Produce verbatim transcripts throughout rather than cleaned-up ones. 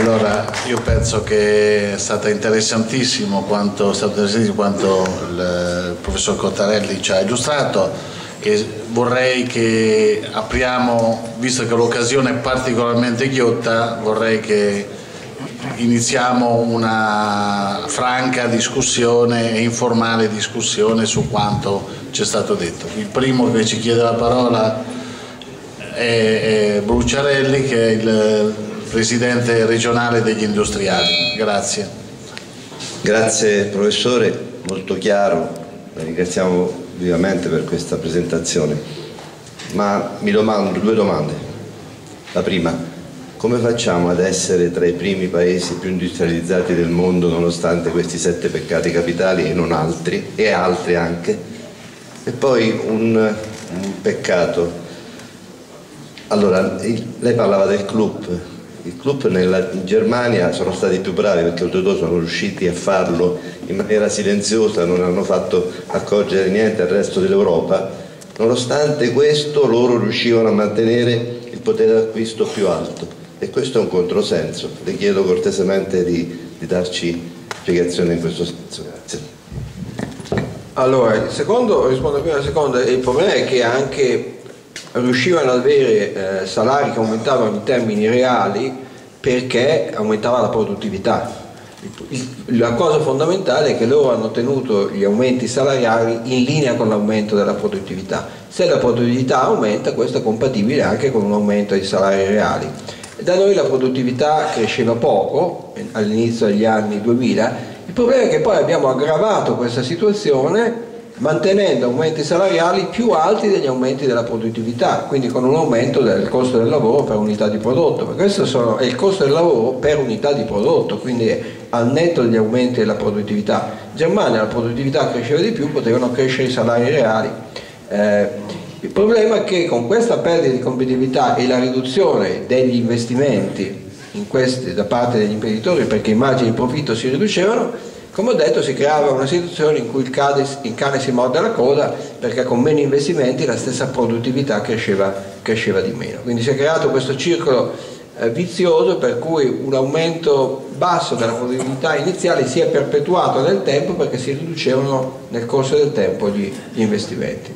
Allora, io penso che è stato interessantissimo quanto, è stato interessantissimo quanto il professor Cottarelli ci ha illustrato, e vorrei che apriamo, visto che l'occasione è particolarmente ghiotta, vorrei che iniziamo una franca discussione e informale discussione su quanto ci è stato detto. Il primo che ci chiede la parola è, è Bruciarelli, che è il Presidente regionale degli industriali. Grazie. Grazie professore, molto chiaro, la ringraziamo vivamente per questa presentazione, ma mi domando due domande. La prima: come facciamo ad essere tra i primi paesi più industrializzati del mondo nonostante questi sette peccati capitali e non altri, e altri anche? E poi un, un peccato. Allora, il, lei parlava del club. Il club nella, in Germania sono stati più bravi, perché oltretutto sono riusciti a farlo in maniera silenziosa, non hanno fatto accorgere niente al resto dell'Europa. Nonostante questo loro riuscivano a mantenere il potere d'acquisto più alto, e questo è un controsenso. Le chiedo cortesemente di, di darci spiegazione in questo senso. Grazie. Allora, il secondo, rispondo prima al secondo. Il problema è che anche riuscivano ad avere eh, salari che aumentavano in termini reali perché aumentava la produttività. Il, il, la cosa fondamentale è che loro hanno ottenuto gli aumenti salariali in linea con l'aumento della produttività. Se la produttività aumenta, questo è compatibile anche con un aumento dei salari reali. Da noi la produttività cresceva poco all'inizio degli anni duemila. Il problema è che poi abbiamo aggravato questa situazione mantenendo aumenti salariali più alti degli aumenti della produttività, quindi con un aumento del costo del lavoro per unità di prodotto. Questo sono, è il costo del lavoro per unità di prodotto, quindi al netto degli aumenti della produttività. In Germania la produttività cresceva di più, potevano crescere i salari reali. Eh, il problema è che con questa perdita di competitività e la riduzione degli investimenti in questi, da parte degli imprenditori, perché i margini di profitto si riducevano, come ho detto, si creava una situazione in cui il cane, il cane si morde la coda, perché con meno investimenti la stessa produttività cresceva, cresceva di meno. Quindi si è creato questo circolo eh, vizioso, per cui un aumento basso della produttività iniziale si è perpetuato nel tempo perché si riducevano nel corso del tempo gli, gli investimenti.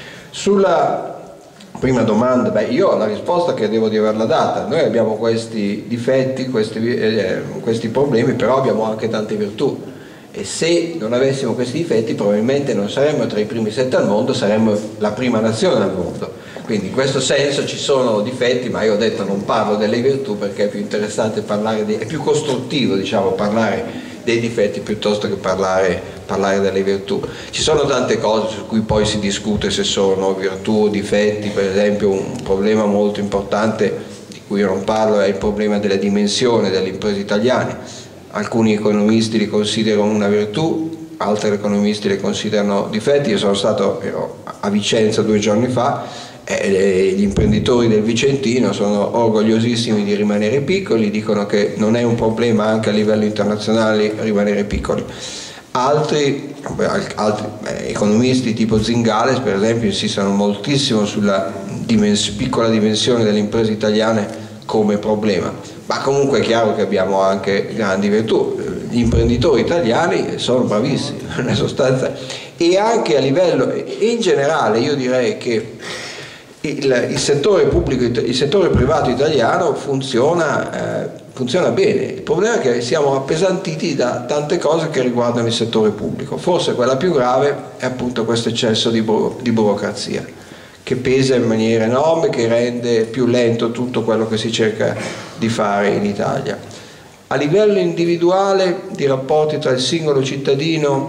Sulla prima domanda, beh, io ho la risposta che devo di averla data. Noi abbiamo questi difetti, questi, eh, questi problemi, però abbiamo anche tante virtù. E se non avessimo questi difetti probabilmente non saremmo tra i primi sette al mondo, saremmo la prima nazione al mondo. Quindi in questo senso ci sono difetti, ma io ho detto non parlo delle virtù perché è più interessante parlare di, è più costruttivo, diciamo, parlare dei difetti piuttosto che parlare, parlare delle virtù. Ci sono tante cose su cui poi si discute se sono virtù o difetti. Per esempio un problema molto importante di cui io non parlo è il problema della dimensione delle imprese italiane. Alcuni economisti li considerano una virtù, altri economisti li considerano difetti. Io sono stato ero a Vicenza due giorni fa e gli imprenditori del Vicentino sono orgogliosissimi di rimanere piccoli, dicono che non è un problema anche a livello internazionale rimanere piccoli. Altri, altri eh, economisti tipo Zingales per esempio insistono moltissimo sulla dimens- piccola dimensione delle imprese italiane come problema. Ma comunque è chiaro che abbiamo anche grandi virtù. Gli imprenditori italiani sono bravissimi nella sostanza, e anche a livello, e in generale io direi che il, il settore pubblico, il settore privato italiano funziona, eh, funziona bene. Il problema è che siamo appesantiti da tante cose che riguardano il settore pubblico. Forse quella più grave è appunto questo eccesso di, buro, di burocrazia, che pesa in maniera enorme, che rende più lento tutto quello che si cerca di fare in Italia. A livello individuale, di rapporti tra il singolo cittadino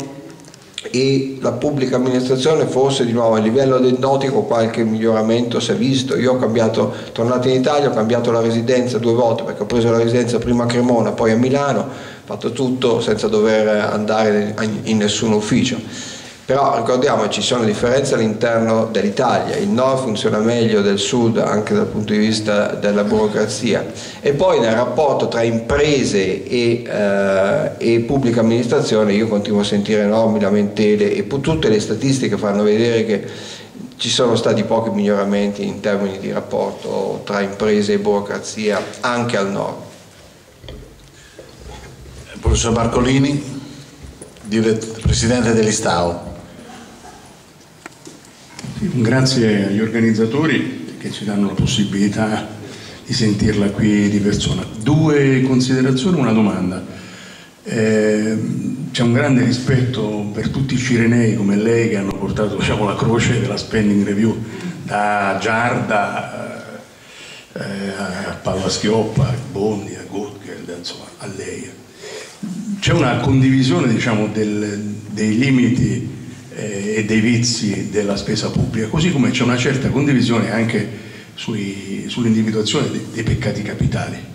e la pubblica amministrazione, forse di nuovo a livello aeronautico qualche miglioramento si è visto. Io ho cambiato, tornato in Italia, ho cambiato la residenza due volte, perché ho preso la residenza prima a Cremona, poi a Milano, ho fatto tutto senza dover andare in nessun ufficio. Però ricordiamoci, ci sono differenze all'interno dell'Italia, il nord funziona meglio del sud anche dal punto di vista della burocrazia, e poi nel rapporto tra imprese e, eh, e pubblica amministrazione io continuo a sentire enormi lamentele, e tutte le statistiche fanno vedere che ci sono stati pochi miglioramenti in termini di rapporto tra imprese e burocrazia anche al nord. Professor Barcolini, Presidente dell'Istao. Grazie agli organizzatori che ci danno la possibilità di sentirla qui di persona. Due considerazioni, una domanda. Eh, c'è un grande rispetto per tutti i cirenei come lei che hanno portato, diciamo, la croce della Spending Review da Giarda eh, a Pallaschioppa, a Bondi, a Gutgeld, insomma a lei. C'è una condivisione, diciamo, del, dei limiti eh, e dei vizi della spesa pubblica, così come c'è una certa condivisione anche sui, sull'individuazione dei, dei peccati capitali.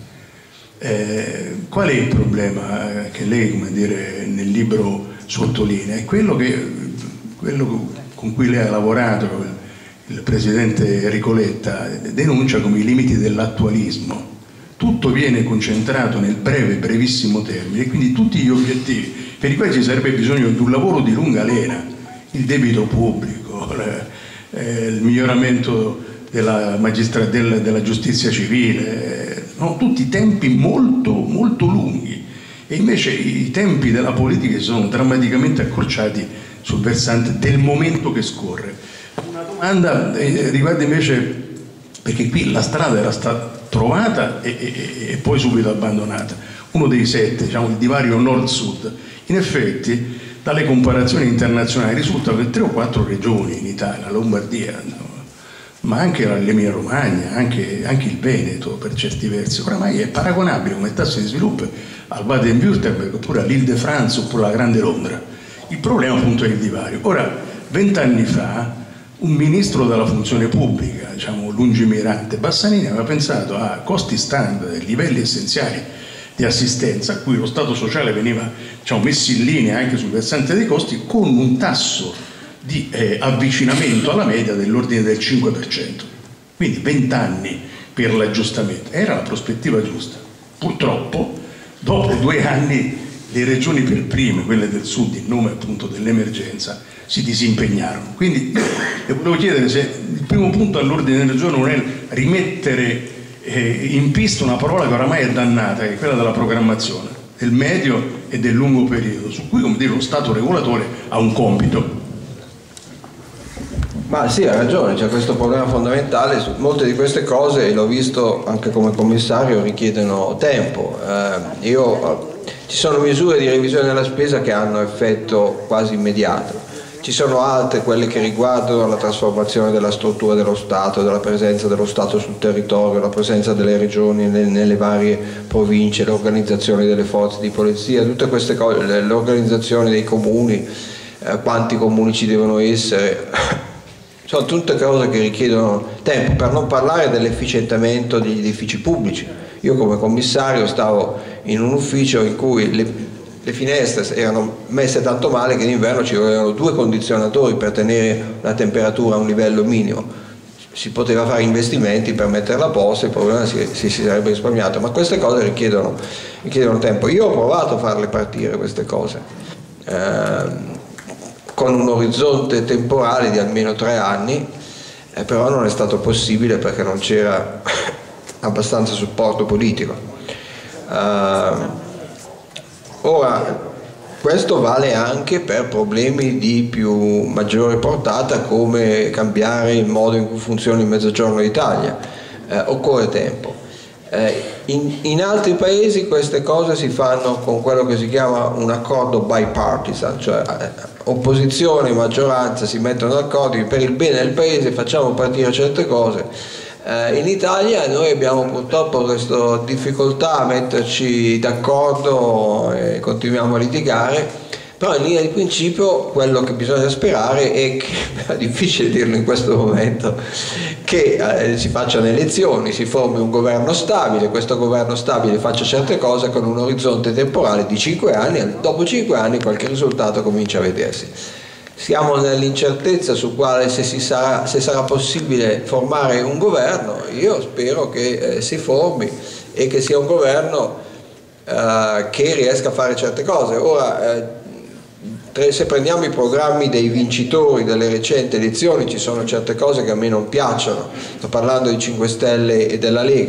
Eh, qual è il problema che lei, come dire, nel libro sottolinea? È quello, che, quello con cui lei ha lavorato, il, il presidente Enrico Letta denuncia come i limiti dell'attualismo. Tutto viene concentrato nel breve, brevissimo termine, e quindi tutti gli obiettivi per i quali ci sarebbe bisogno di un lavoro di lunga lena, il debito pubblico, eh, il miglioramento della, magistra- del, della giustizia civile, no? Tutti tempi molto, molto lunghi, e invece i tempi della politica si sono drammaticamente accorciati sul versante del momento che scorre. Una domanda eh, riguarda invece, perché qui la strada era stata trovata e, e, e poi subito abbandonata, uno dei sette, diciamo il divario nord-sud. In effetti dalle comparazioni internazionali risulta che tre o quattro regioni in Italia, la Lombardia, no? Ma anche l'Emilia Romagna, anche, anche il Veneto per certi versi, oramai è paragonabile come tasso di sviluppo al Baden-Württemberg oppure all'Île-de-France oppure alla Grande Londra. Il problema appunto è il divario. Ora, vent'anni fa un ministro della funzione pubblica, diciamo lungimirante, Bassanini, aveva pensato a costi standard, livelli essenziali di assistenza a cui lo Stato sociale veniva, diciamo, messo in linea anche sul versante dei costi, con un tasso di eh, avvicinamento alla media dell'ordine del cinque per cento. Quindi vent'anni per l'aggiustamento. Era la prospettiva giusta. Purtroppo, dopo due anni, le regioni per prime, quelle del sud, in nome appunto dell'emergenza, si disimpegnarono. Quindi le volevo chiedere se il primo punto all'ordine del giorno non è rimettere eh, in pista una parola che oramai è dannata, che è quella della programmazione, del medio e del lungo periodo, su cui, come dire, lo Stato regolatore ha un compito. Ma sì, ha ragione, c'è questo problema fondamentale. Molte di queste cose, l'ho visto anche come commissario, richiedono tempo. Eh, io, ci sono misure di revisione della spesa che hanno effetto quasi immediato. Ci sono altre, quelle che riguardano la trasformazione della struttura dello Stato, della presenza dello Stato sul territorio, la presenza delle regioni nelle, nelle varie province, l'organizzazione delle forze di polizia, tutte queste cose, l'organizzazione dei comuni, eh, quanti comuni ci devono essere. Sono tutte cose che richiedono tempo, per non parlare dell'efficientamento degli edifici pubblici. Io come commissario stavo in un ufficio in cui le Le finestre erano messe tanto male che in inverno ci volevano due condizionatori per tenere la temperatura a un livello minimo. Si poteva fare investimenti per metterla a posto, il problema si, si, si sarebbe risparmiato, ma queste cose richiedono, richiedono tempo. Io ho provato a farle partire queste cose, eh, con un orizzonte temporale di almeno tre anni, eh, però non è stato possibile perché non c'era abbastanza supporto politico. Eh, Ora, questo vale anche per problemi di più maggiore portata, come cambiare il modo in cui funziona il Mezzogiorno d'Italia. Eh, occorre tempo. Eh, in, in altri paesi queste cose si fanno con quello che si chiama un accordo bipartisan, cioè eh, opposizione e maggioranza si mettono d'accordo per il bene del paese, facciamo partire certe cose. In Italia noi abbiamo purtroppo questa difficoltà a metterci d'accordo e continuiamo a litigare, però in linea di principio quello che bisogna sperare è che, è difficile dirlo in questo momento, che eh, si facciano elezioni, si formi un governo stabile, questo governo stabile faccia certe cose con un orizzonte temporale di cinque anni, e dopo cinque anni qualche risultato comincia a vedersi. Siamo nell'incertezza su quale se, si sarà, se sarà possibile formare un governo. Io spero che eh, si formi e che sia un governo eh, che riesca a fare certe cose. Ora, eh, se prendiamo i programmi dei vincitori delle recenti elezioni, ci sono certe cose che a me non piacciono. Sto parlando dei cinque Stelle e della Lega.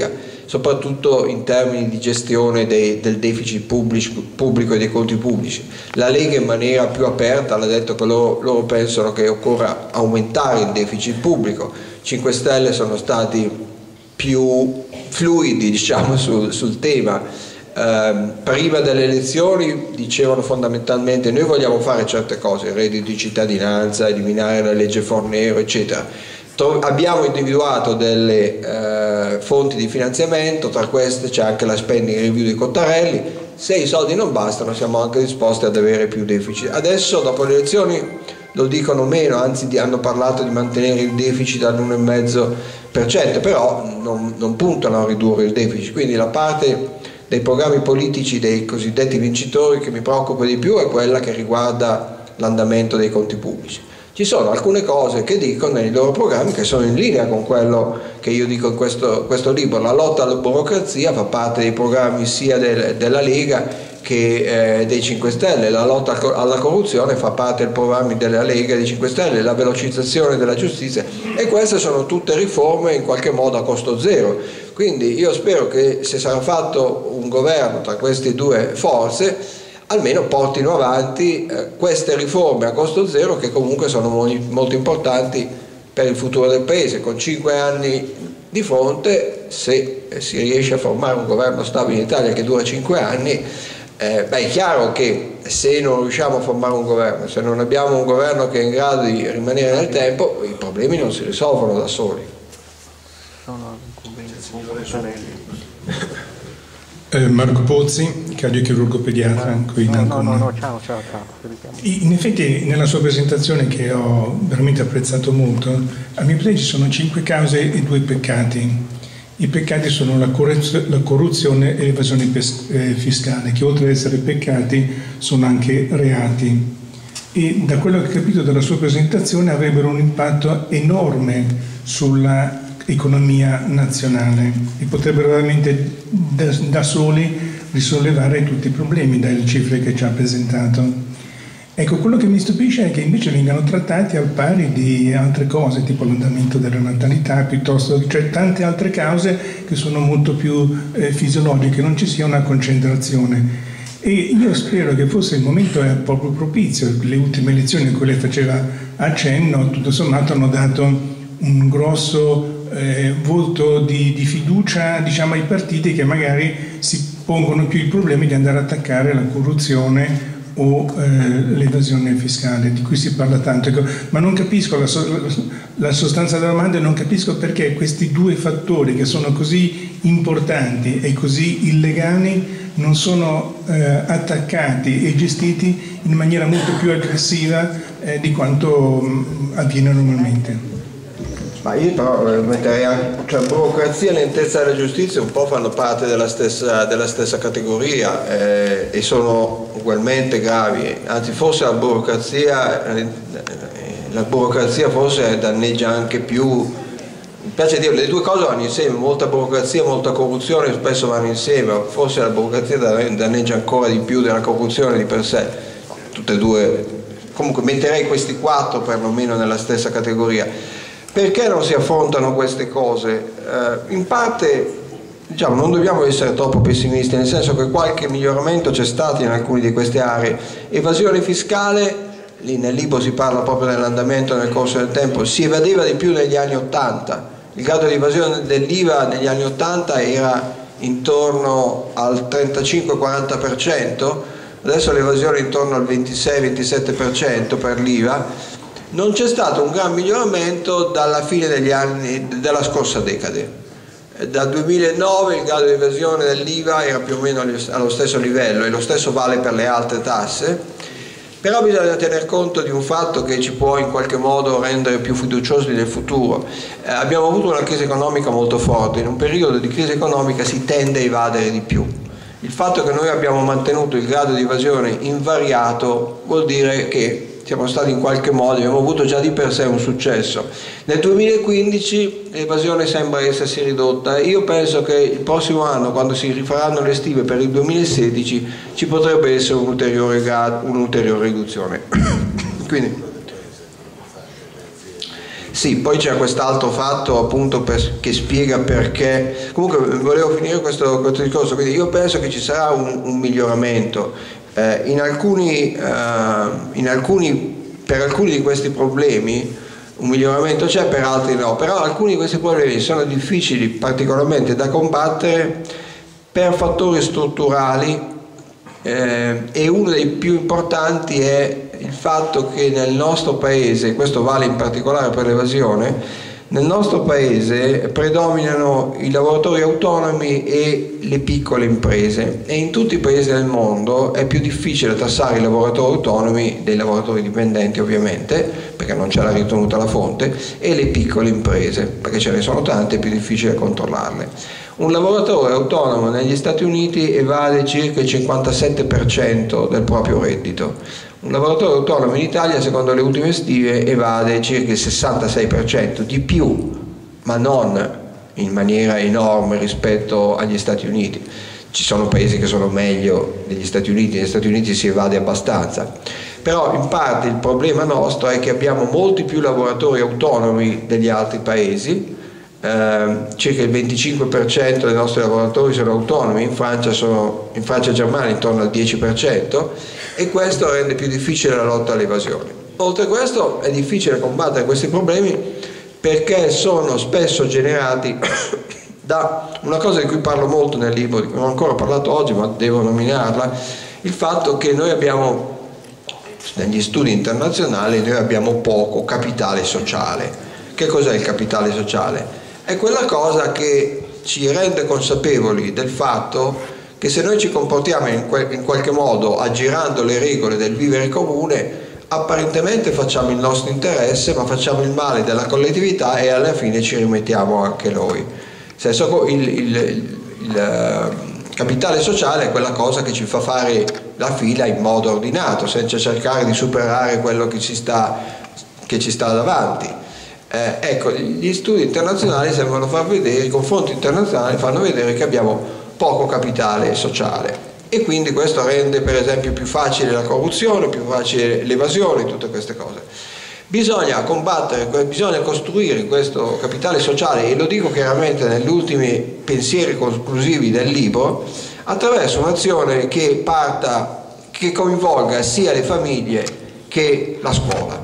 soprattutto in termini di gestione dei, del deficit pubblico, pubblico e dei conti pubblici. La Lega in maniera più aperta ha detto che loro, loro pensano che occorra aumentare il deficit pubblico. cinque Stelle sono stati più fluidi, diciamo, sul, sul tema. Eh, prima delle elezioni dicevano fondamentalmente: noi vogliamo fare certe cose, il reddito di cittadinanza, eliminare la legge Fornero, eccetera. Tro- abbiamo individuato delle eh, fonti di finanziamento, tra queste c'è anche la spending review di Cottarelli. Se i soldi non bastano siamo anche disposti ad avere più deficit. Adesso dopo le elezioni lo dicono meno, anzi hanno parlato di mantenere il deficit all'uno virgola cinque per cento, però non, non puntano a ridurre il deficit. Quindi la parte dei programmi politici dei cosiddetti vincitori che mi preoccupa di più è quella che riguarda l'andamento dei conti pubblici. Ci sono alcune cose che dicono nei loro programmi che sono in linea con quello che io dico in questo, questo libro. La lotta alla burocrazia fa parte dei programmi sia del, della Lega che eh, dei cinque Stelle, la lotta alla corruzione fa parte dei programmi della Lega e dei cinque Stelle, la velocizzazione della giustizia, e queste sono tutte riforme in qualche modo a costo zero. Quindi io spero che se sarà fatto un governo tra queste due forze almeno portino avanti eh, queste riforme a costo zero, che comunque sono mo- molto importanti per il futuro del Paese. Con cinque anni di fronte, se si riesce a formare un governo stabile in Italia che dura cinque anni, eh, beh, è chiaro che se non riusciamo a formare un governo, se non abbiamo un governo che è in grado di rimanere nel tempo, i problemi non si risolvono da soli. Eh, Marco Pozzi, cardiochirurgo pediatra qui in no, no, no, ciao, ciao, ciao. In effetti nella sua presentazione, che ho veramente apprezzato molto, a mio parere ci sono cinque cause e due peccati. I peccati sono la, la corruzione e l'evasione fiscale, che oltre ad essere peccati sono anche reati. E da quello che ho capito dalla sua presentazione avrebbero un impatto enorme sulla economia nazionale e potrebbero veramente da, da soli risollevare tutti i problemi dalle cifre che ci ha presentato. Ecco, quello che mi stupisce è che invece vengano trattati al pari di altre cose, tipo l'andamento della natalità, piuttosto che cioè tante altre cause che sono molto più eh, fisiologiche, non ci sia una concentrazione. E io spero che forse il momento è proprio propizio. Le ultime elezioni a cui lei faceva accenno, tutto sommato, hanno dato un grosso Eh, volto di, di fiducia, diciamo, ai partiti che magari si pongono più il problema di andare a attaccare la corruzione o eh, l'evasione fiscale, di cui si parla tanto. Ecco, ma non capisco la, so, la sostanza della domanda, e non capisco perché questi due fattori che sono così importanti e così illegali non sono eh, attaccati e gestiti in maniera molto più aggressiva eh, di quanto mh, avviene normalmente. Ma io però metterei anche, cioè burocrazia e lentezza della giustizia un po' fanno parte della stessa, della stessa categoria eh, e sono ugualmente gravi, anzi forse la burocrazia, eh, la burocrazia forse danneggia anche più, mi piace dire, le due cose vanno insieme, molta burocrazia, molta corruzione spesso vanno insieme, forse la burocrazia danneggia ancora di più della corruzione di per sé, tutte e due, comunque metterei questi quattro perlomeno nella stessa categoria. Perché non si affrontano queste cose? Eh, in parte, diciamo, non dobbiamo essere troppo pessimisti, nel senso che qualche miglioramento c'è stato in alcune di queste aree. Evasione fiscale, lì nel libro si parla proprio dell'andamento nel corso del tempo, si evadeva di più negli anni Ottanta. Il grado di evasione dell'I V A negli anni Ottanta era intorno al trentacinque quaranta per cento, adesso l'evasione è intorno al ventisei ventisette per cento per l'I V A. Non c'è stato un gran miglioramento dalla fine degli anni della scorsa decade. Dal duemilanove il grado di evasione dell'I V A era più o meno allo stesso livello, e lo stesso vale per le altre tasse, però bisogna tener conto di un fatto che ci può in qualche modo rendere più fiduciosi nel futuro. Eh, abbiamo avuto una crisi economica molto forte, in un periodo di crisi economica si tende a evadere di più. Il fatto che noi abbiamo mantenuto il grado di evasione invariato vuol dire che siamo stati in qualche modo, abbiamo avuto già di per sé un successo. Nel duemilaquindici l'evasione sembra essersi ridotta, e io penso che il prossimo anno, quando si rifaranno le stime per il duemilasedici, ci potrebbe essere un'ulteriore, un'ulteriore riduzione. Quindi, Sì, poi c'è quest'altro fatto appunto per, che spiega perché. Comunque volevo finire questo, questo discorso, quindi io penso che ci sarà un, un miglioramento. Eh, in alcuni, eh, in alcuni, per alcuni di questi problemi un miglioramento c'è, per altri no, però alcuni di questi problemi sono difficili particolarmente da combattere per fattori strutturali, eh, e uno dei più importanti è il fatto che nel nostro paese, questo vale in particolare per l'evasione, nel nostro paese predominano i lavoratori autonomi e le piccole imprese, e in tutti i paesi del mondo è più difficile tassare i lavoratori autonomi dei lavoratori dipendenti, ovviamente, perché non c'è la ritenuta alla fonte, e le piccole imprese, perché ce ne sono tante, è più difficile controllarle. Un lavoratore autonomo negli Stati Uniti evade circa il cinquantasette per cento del proprio reddito. Un lavoratore autonomo in Italia, secondo le ultime stime, evade circa il sessantasei per cento, di più, ma non in maniera enorme rispetto agli Stati Uniti. Ci sono paesi che sono meglio degli Stati Uniti, negli Stati Uniti si evade abbastanza. Però in parte il problema nostro è che abbiamo molti più lavoratori autonomi degli altri paesi. Eh, circa il venticinque per cento dei nostri lavoratori sono autonomi, in Francia, sono, in Francia e Germania intorno al dieci per cento, e questo rende più difficile la lotta all'evasione. Oltre a questo è difficile combattere questi problemi perché sono spesso generati da una cosa di cui parlo molto nel libro, di cui non ho ancora parlato oggi ma devo nominarla, il fatto che noi abbiamo, negli studi internazionali, noi abbiamo poco capitale sociale. Che cos'è il capitale sociale? È quella cosa che ci rende consapevoli del fatto che se noi ci comportiamo in, que in qualche modo aggirando le regole del vivere comune, apparentemente facciamo il nostro interesse, ma facciamo il male della collettività e alla fine ci rimettiamo anche noi. Nel senso, il, il, il, il capitale sociale è quella cosa che ci fa fare la fila in modo ordinato, senza cercare di superare quello che ci sta, che ci sta davanti. Eh, ecco, gli studi internazionali sembrano far vedere, i confronti internazionali fanno vedere che abbiamo poco capitale sociale, e quindi questo rende per esempio più facile la corruzione, più facile l'evasione, tutte queste cose. Bisogna combattere, bisogna costruire questo capitale sociale, e lo dico chiaramente negli ultimi pensieri conclusivi del libro, attraverso un'azione che parta, che coinvolga sia le famiglie che la scuola.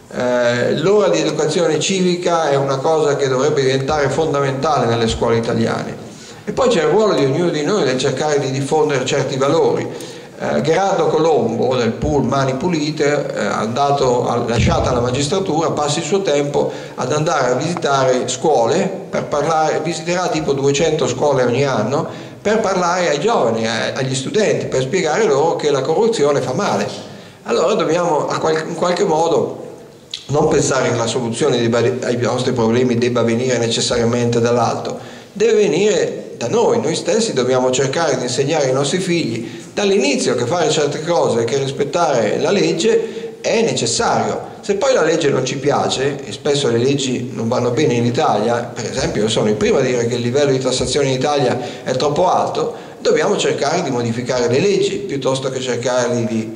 Eh, l'ora di educazione civica è una cosa che dovrebbe diventare fondamentale nelle scuole italiane, e poi c'è il ruolo di ognuno di noi nel cercare di diffondere certi valori. eh, Gerardo Colombo del pool Mani Pulite, eh, andato a, lasciata la magistratura, passa il suo tempo ad andare a visitare scuole per parlare, visiterà tipo duecento scuole ogni anno per parlare ai giovani, agli studenti, per spiegare loro che la corruzione fa male. Allora dobbiamo in qualche modo non pensare che la soluzione ai nostri problemi debba venire necessariamente dall'alto, deve venire da noi. Noi stessi dobbiamo cercare di insegnare ai nostri figli dall'inizio che fare certe cose, che rispettare la legge è necessario. Se poi la legge non ci piace, e spesso le leggi non vanno bene in Italia, per esempio io sono il primo a dire che il livello di tassazione in Italia è troppo alto, dobbiamo cercare di modificare le leggi piuttosto che cercare di,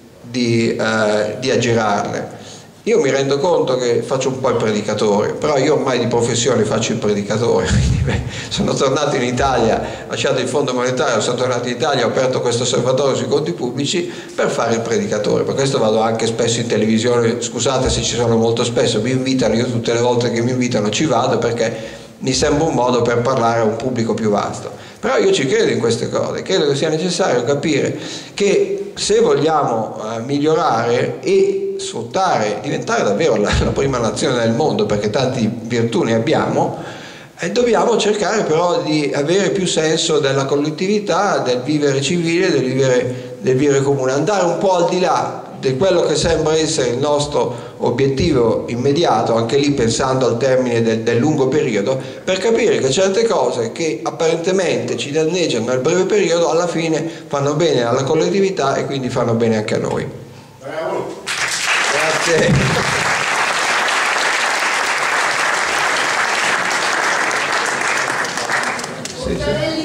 di, eh, di aggirarle. Io mi rendo conto che faccio un po' il predicatore, però io ormai di professione faccio il predicatore, quindi beh, sono tornato in Italia, ho lasciato il Fondo Monetario, sono tornato in Italia, ho aperto questo osservatorio sui conti pubblici per fare il predicatore. Per questo vado anche spesso in televisione, scusate se ci sono molto spesso, mi invitano, io tutte le volte che mi invitano ci vado perché mi sembra un modo per parlare a un pubblico più vasto. Però io ci credo in queste cose, credo che sia necessario capire che se vogliamo uh, migliorare e sfruttare, diventare davvero la, la prima nazione del mondo, perché tanti virtù ne abbiamo, eh, dobbiamo cercare però di avere più senso della collettività, del vivere civile, del vivere, del vivere comune, andare un po' al di là di quello che sembra essere il nostro obiettivo immediato, anche lì pensando al termine del, del lungo periodo, per capire che certe cose che apparentemente ci danneggiano nel breve periodo alla fine fanno bene alla collettività e quindi fanno bene anche a noi. Bravo. Grazie. Sì, sì.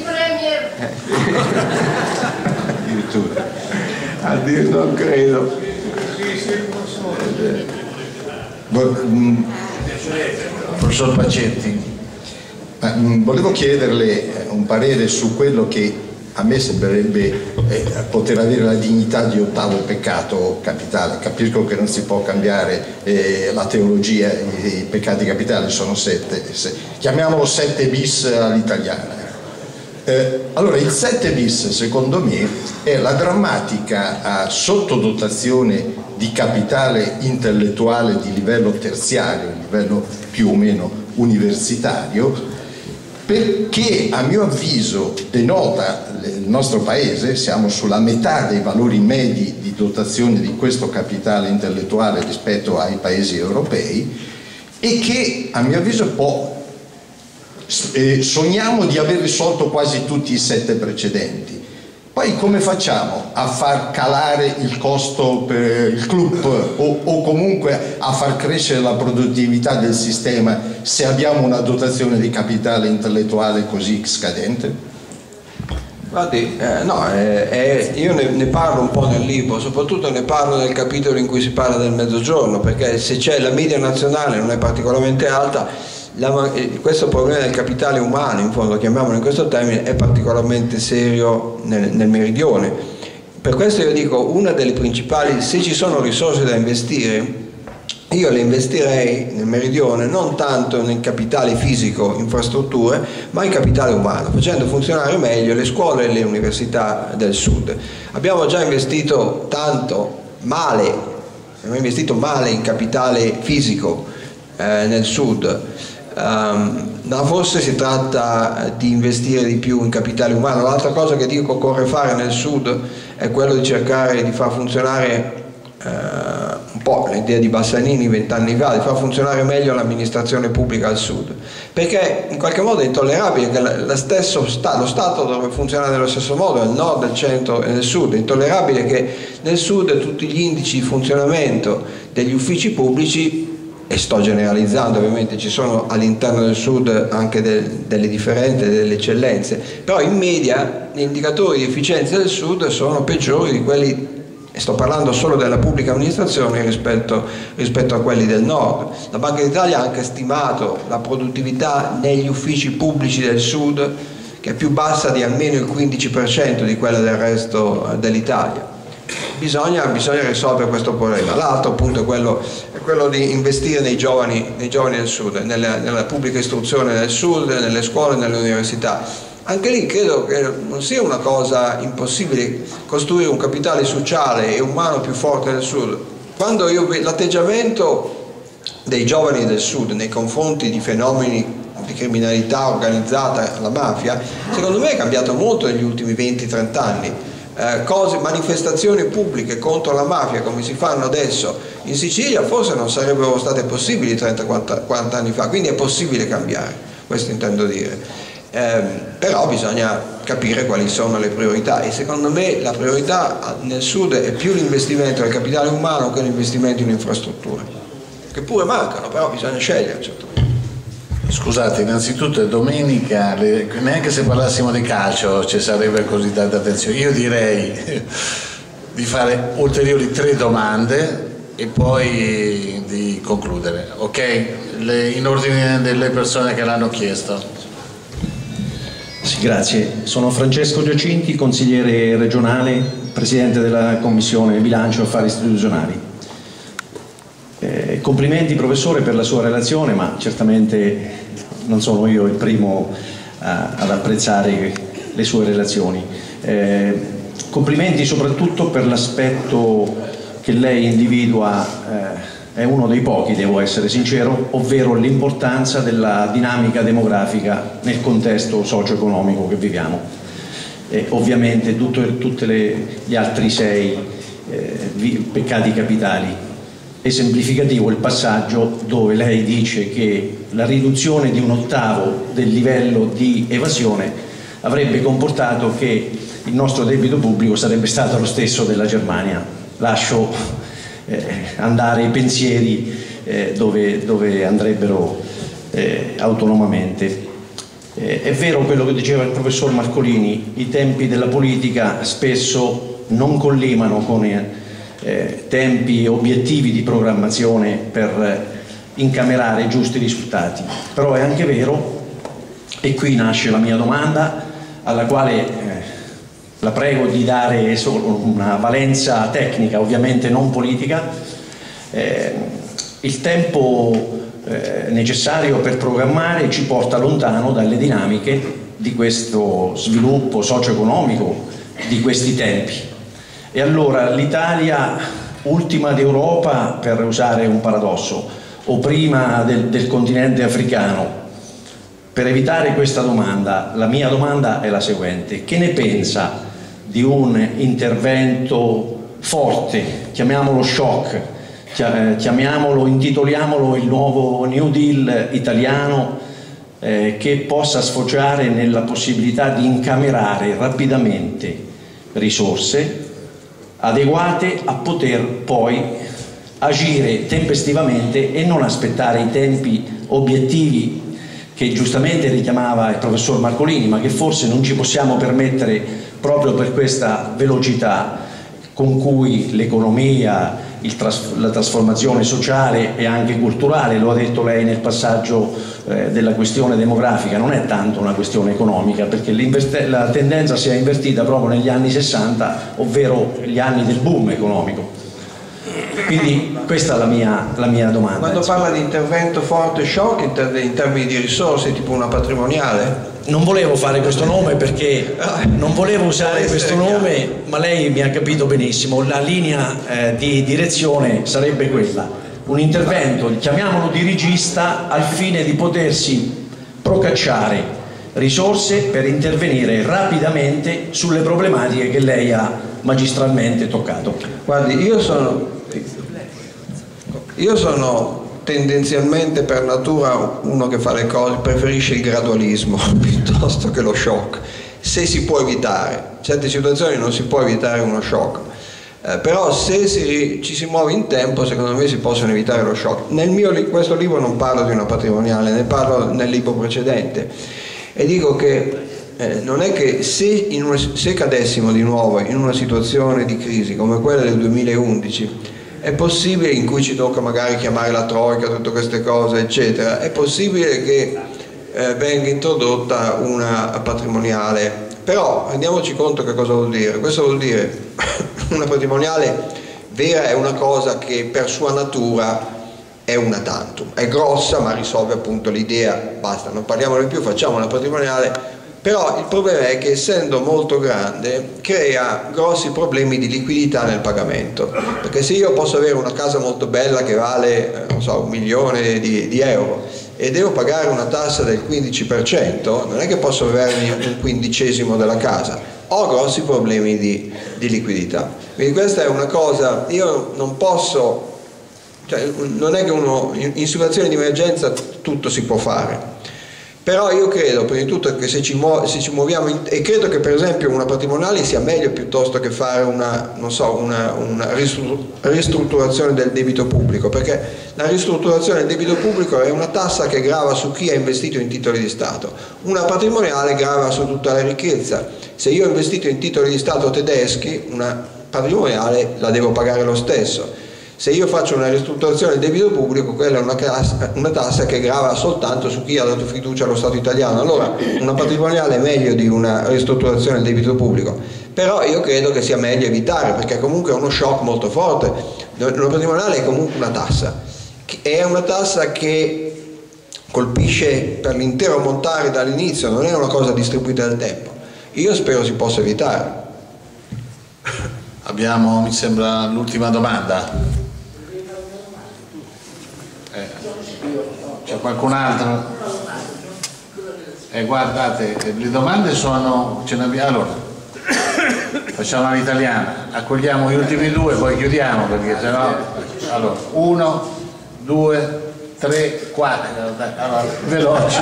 Addirittura. Addirittura non credo. Professor Pacetti. Ma, mh, volevo chiederle un parere su quello che a me sembrerebbe eh, poter avere la dignità di ottavo peccato capitale. Capisco che non si può cambiare eh, la teologia, i, i peccati capitali sono sette, se, chiamiamolo sette bis all'italiana. Eh, allora il sette bis secondo me è la drammatica eh, sottodotazione di capitale intellettuale di livello terziario, livello più o meno universitario, perché a mio avviso denota il nostro paese, siamo sulla metà dei valori medi di dotazione di questo capitale intellettuale rispetto ai paesi europei, e che a mio avviso può, eh, sogniamo di aver risolto quasi tutti i sette precedenti. Poi come facciamo a far calare il costo per il club o, o comunque a far crescere la produttività del sistema se abbiamo una dotazione di capitale intellettuale così scadente? Guardi, eh, no, eh, eh, io ne, ne parlo un po' nel libro, soprattutto ne parlo nel capitolo in cui si parla del mezzogiorno, perché se c'è la media nazionale non è particolarmente alta, la, eh, questo problema del capitale umano, in fondo chiamiamolo in questo termine, è particolarmente serio nel, nel meridione. Per questo io dico, una delle principali, se ci sono risorse da investire, io le investirei nel meridione non tanto nel capitale fisico, infrastrutture, ma in capitale umano, facendo funzionare meglio le scuole e le università del sud. Abbiamo già investito tanto male, abbiamo investito male in capitale fisico eh, nel sud, um, ma forse si tratta di investire di più in capitale umano. L'altra cosa che dico occorre fare nel sud è quello di cercare di far funzionare Uh, un po' l'idea di Bassanini vent'anni fa, di far funzionare meglio l'amministrazione pubblica al sud, perché in qualche modo è intollerabile che la, la stesso sta, lo Stato dovrebbe funzionare nello stesso modo nel nord, nel centro e nel sud. È intollerabile che nel sud tutti gli indici di funzionamento degli uffici pubblici, e sto generalizzando ovviamente, ci sono all'interno del sud anche del, delle differenze, delle eccellenze, però in media gli indicatori di efficienza del sud sono peggiori di quelli, e sto parlando solo della pubblica amministrazione, rispetto, rispetto a quelli del nord. La Banca d'Italia ha anche stimato la produttività negli uffici pubblici del sud, che è più bassa di almeno il quindici per cento di quella del resto dell'Italia. Bisogna, bisogna risolvere questo problema. L'altro appunto è quello, è quello di investire nei giovani, nei giovani del sud, nella, nella pubblica istruzione del sud, nelle scuole, nelle università. Anche lì credo che non sia una cosa impossibile costruire un capitale sociale e umano più forte nel sud. Quando io vedo l'atteggiamento dei giovani del sud nei confronti di fenomeni di criminalità organizzata, la mafia, secondo me è cambiato molto negli ultimi venti trenta anni. Eh, cose, manifestazioni pubbliche contro la mafia come si fanno adesso in Sicilia forse non sarebbero state possibili trenta quaranta anni fa, quindi è possibile cambiare, questo intendo dire. Eh, però bisogna capire quali sono le priorità, e secondo me la priorità nel sud è più l'investimento nel capitale umano che l'investimento in infrastrutture, che pure mancano, però bisogna scegliere. Certo. Scusate, innanzitutto è domenica, le, neanche se parlassimo di calcio ci sarebbe così tanta attenzione. Io direi di fare ulteriori tre domande e poi di concludere, ok? Le, in ordine delle persone che l'hanno chiesto. Sì, grazie. Sono Francesco Giacinti, consigliere regionale, presidente della Commissione Bilancio e Affari Istituzionali. Eh, complimenti professore per la sua relazione, ma certamente non sono io il primo a, ad apprezzare le sue relazioni. Eh, complimenti soprattutto per l'aspetto che lei individua, eh, è uno dei pochi, devo essere sincero, ovvero l'importanza della dinamica demografica nel contesto socio-economico che viviamo. E ovviamente tutti gli altri sei eh, peccati capitali. Esemplificativo il passaggio dove lei dice che la riduzione di un ottavo del livello di evasione avrebbe comportato che il nostro debito pubblico sarebbe stato lo stesso della Germania. Lascio Eh, andare i pensieri eh, dove, dove andrebbero eh, autonomamente. Eh, è vero quello che diceva il professor Marcolini, i tempi della politica spesso non collimano con eh, tempi e obiettivi di programmazione per incamerare i giusti risultati. Però è anche vero, e qui nasce la mia domanda, alla quale eh, la prego di dare solo una valenza tecnica, ovviamente non politica. Eh, il tempo eh, necessario per programmare ci porta lontano dalle dinamiche di questo sviluppo socio-economico di questi tempi. E allora l'Italia, ultima d'Europa, per usare un paradosso, o prima del, del continente africano? Per evitare questa domanda, la mia domanda è la seguente: che ne pensa di un intervento forte, chiamiamolo shock, chiamiamolo, intitoliamolo il nuovo New Deal italiano, eh, che possa sfociare nella possibilità di incamerare rapidamente risorse adeguate a poter poi agire tempestivamente e non aspettare i tempi obiettivi che giustamente richiamava il professor Marcolini, ma che forse non ci possiamo permettere proprio per questa velocità con cui l'economia, tras la trasformazione sociale e anche culturale, lo ha detto lei nel passaggio eh, della questione demografica, non è tanto una questione economica, perché la tendenza si è invertita proprio negli anni sessanta, ovvero gli anni del boom economico. Quindi questa è la mia, la mia domanda. Quando parla di intervento forte shock in, in termini di risorse, tipo una patrimoniale? Non volevo fare questo nome perché non volevo usare questo nome, ma lei mi ha capito benissimo. La linea eh, di direzione sarebbe quella: un intervento, chiamiamolo dirigista, al fine di potersi procacciare risorse per intervenire rapidamente sulle problematiche che lei ha magistralmente toccato. Guardi, io sono io sono tendenzialmente per natura uno che fa le cose, preferisce il gradualismo piuttosto che lo shock, se si può evitare. In certe situazioni non si può evitare uno shock, eh, però se si, ci si muove in tempo, secondo me si possono evitare lo shock. Nel mio questo libro non parlo di una patrimoniale, ne parlo nel libro precedente, e dico che eh, non è che se, in una, se cadessimo di nuovo in una situazione di crisi come quella del duemilaundici, è possibile, in cui ci tocca magari chiamare la troika, tutte queste cose eccetera, è possibile che eh, venga introdotta una patrimoniale. Però rendiamoci conto che cosa vuol dire. Questo vuol dire una patrimoniale vera è una cosa che per sua natura è una tantum, è grossa ma risolve appunto l'idea, basta, non parliamone più, facciamo una patrimoniale. Però il problema è che, essendo molto grande, crea grossi problemi di liquidità nel pagamento, perché se io posso avere una casa molto bella che vale, non so, un milione di, di euro e devo pagare una tassa del quindici per cento, non è che posso avermi un quindicesimo della casa, ho grossi problemi di, di liquidità. Quindi questa è una cosa, io non posso, cioè, non è che uno in, in situazioni di emergenza tutto si può fare. Però io credo, prima di tutto, che se ci, se ci muoviamo, in, e credo che per esempio una patrimoniale sia meglio piuttosto che fare una, non so, una, una ristrutturazione del debito pubblico, perché la ristrutturazione del debito pubblico è una tassa che grava su chi ha investito in titoli di Stato, una patrimoniale grava su tutta la ricchezza. Se io ho investito in titoli di Stato tedeschi, una patrimoniale la devo pagare lo stesso. Se io faccio una ristrutturazione del debito pubblico, quella è una, tassa, una tassa che grava soltanto su chi ha dato fiducia allo Stato italiano. Allora una patrimoniale è meglio di una ristrutturazione del debito pubblico, però io credo che sia meglio evitare, perché comunque è uno shock molto forte. Una patrimoniale è comunque una tassa, è una tassa che colpisce per l'intero montare dall'inizio, non è una cosa distribuita nel tempo. Io spero si possa evitare. Abbiamo, mi sembra, l'ultima domanda. C'è qualcun altro? Eh, guardate, le domande sono, ce ne abbiamo, allora facciamo all'italiana, accogliamo gli ultimi due, poi chiudiamo, perché sennò, allora, uno, due, tre, quattro, allora, veloci.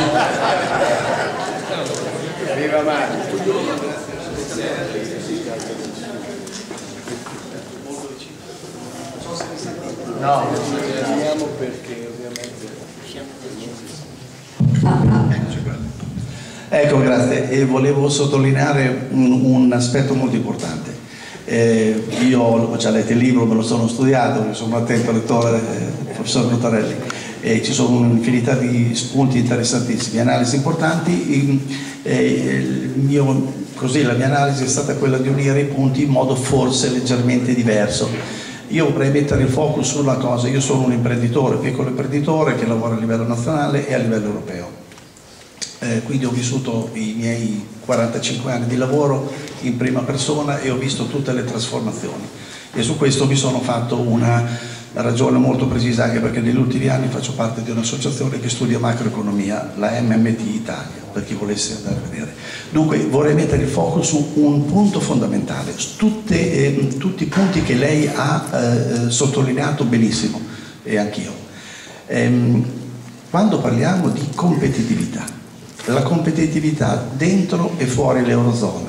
Viva Mario. No, vediamo perché ovviamente. Ecco, grazie. E volevo sottolineare un, un aspetto molto importante. Eh, io ho già letto il libro, me lo sono studiato, sono un attento lettore, eh, professor Cottarelli, e ci sono un'infinità di spunti interessantissimi, analisi importanti. Eh, il mio, così, la mia analisi è stata quella di unire i punti in modo forse leggermente diverso. Io vorrei mettere il focus su una cosa: io sono un imprenditore, piccolo imprenditore che lavora a livello nazionale e a livello europeo. Eh, quindi ho vissuto i miei quarantacinque anni di lavoro in prima persona e ho visto tutte le trasformazioni, e su questo mi sono fatto una ragione molto precisa, anche perché negli ultimi anni faccio parte di un'associazione che studia macroeconomia, la M M T Italia, per chi volesse andare a vedere. Dunque vorrei mettere il focus su un punto fondamentale, tutte, eh, tutti i punti che lei ha eh, sottolineato benissimo, e anch'io. Ehm, quando parliamo di competitività, la competitività dentro e fuori l'Eurozona,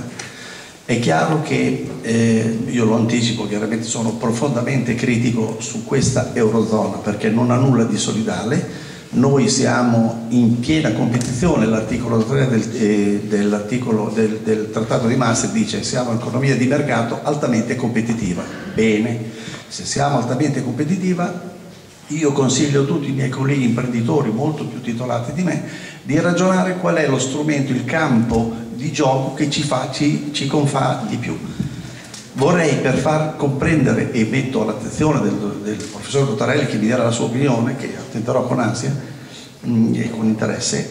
è chiaro che, eh, io lo anticipo, chiaramente sono profondamente critico su questa Eurozona perché non ha nulla di solidale. Noi siamo in piena competizione, l'articolo tre del, eh, dell'articolo del, del Trattato di Maastricht dice: siamo un'economia di mercato altamente competitiva. Bene, se siamo altamente competitiva, io consiglio a tutti i miei colleghi imprenditori molto più titolati di me di ragionare qual è lo strumento, il campo di gioco che ci, fa, ci, ci confà di più. Vorrei, per far comprendere, e metto all'attenzione del, del professor Cottarelli che mi darà la sua opinione, che attenderò con ansia mh, e con interesse,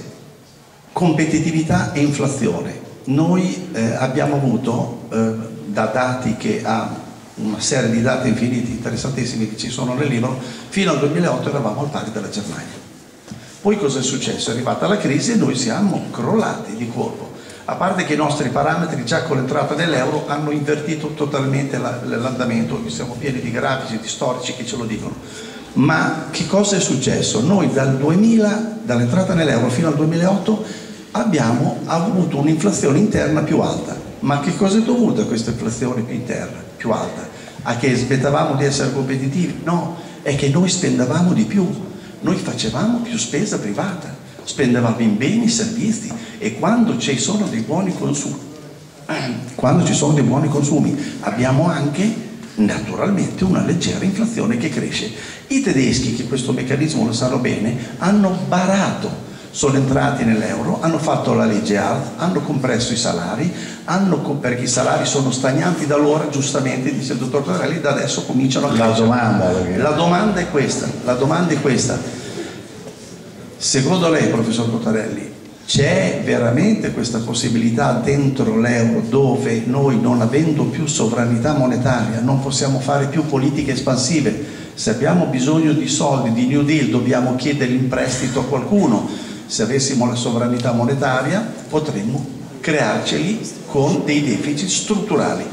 competitività e inflazione. Noi eh, abbiamo avuto, eh, da dati che ha una serie di dati infiniti, interessantissimi, che ci sono nel libro, fino al duemilaotto eravamo al pari della Germania. Poi cosa è successo? È arrivata la crisi e noi siamo crollati di colpo. A parte che i nostri parametri già con l'entrata dell'euro hanno invertito totalmente l'andamento, siamo pieni di grafici, di storici che ce lo dicono. Ma che cosa è successo? Noi dal duemila, dall'entrata nell'euro fino al duemilaotto, abbiamo avuto un'inflazione interna più alta. Ma che cosa è dovuta a questa inflazione più interna, più alta? A che aspettavamo di essere competitivi? No, è che noi spendevamo di più, noi facevamo più spesa privata, spendevamo in beni, servizi, e quando ci sono dei buoni consumi, quando ci sono dei buoni consumi abbiamo anche naturalmente una leggera inflazione che cresce. I tedeschi, che questo meccanismo lo sanno bene, hanno barato, sono entrati nell'euro, hanno fatto la legge A R T, hanno compresso i salari, hanno, perché i salari sono stagnanti da allora, giustamente dice il dottor Cottarelli, da adesso cominciano a crescere. La domanda, la domanda è questa, la domanda è questa. Secondo lei, professor Cottarelli, c'è veramente questa possibilità dentro l'euro, dove noi, non avendo più sovranità monetaria, non possiamo fare più politiche espansive? Se abbiamo bisogno di soldi, di New Deal, dobbiamo chiedere in prestito a qualcuno. Se avessimo la sovranità monetaria potremmo crearceli con dei deficit strutturali.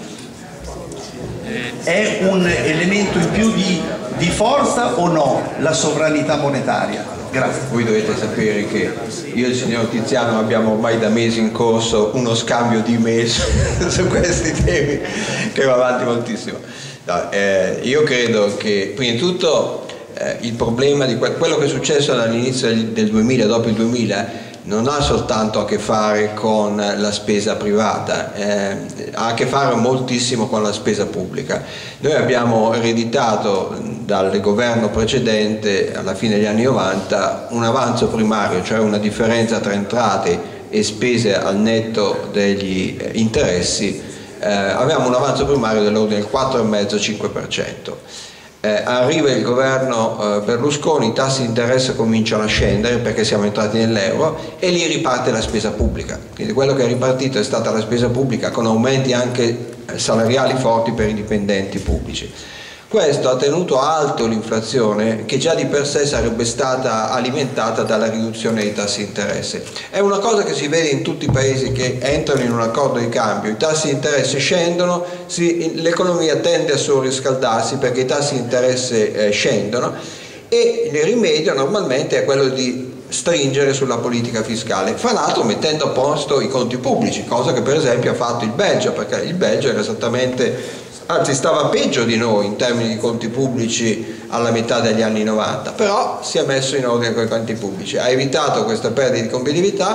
È un elemento in più di, di forza o no la sovranità monetaria? Grazie. Voi dovete sapere che io e il signor Tiziano abbiamo ormai da mesi in corso uno scambio di email su questi temi che va avanti moltissimo. No, eh, io credo che prima di tutto eh, il problema di que quello che è successo dall'inizio del, del duemila, dopo il duemila, non ha soltanto a che fare con la spesa privata, eh, ha a che fare moltissimo con la spesa pubblica. Noi abbiamo ereditato dal governo precedente, alla fine degli anni novanta, un avanzo primario, cioè una differenza tra entrate e spese al netto degli interessi. Eh, avevamo un avanzo primario dell'ordine del quattro virgola cinque cinque per cento. Eh, arriva il governo eh, Berlusconi, i tassi di interesse cominciano a scendere perché siamo entrati nell'euro e lì riparte la spesa pubblica. Quindi quello che è ripartito è stata la spesa pubblica, con aumenti anche salariali forti per i dipendenti pubblici. Questo ha tenuto alto l'inflazione, che già di per sé sarebbe stata alimentata dalla riduzione dei tassi di interesse. È una cosa che si vede in tutti i paesi che entrano in un accordo di cambio: i tassi di interesse scendono, l'economia tende a surriscaldarsi perché i tassi di interesse eh, scendono, e il rimedio normalmente è quello di stringere sulla politica fiscale, fra l'altro mettendo a posto i conti pubblici, cosa che per esempio ha fatto il Belgio, perché il Belgio era esattamente, anzi stava peggio di noi in termini di conti pubblici alla metà degli anni novanta, però si è messo in ordine con i conti pubblici, ha evitato questa perdita di competitività,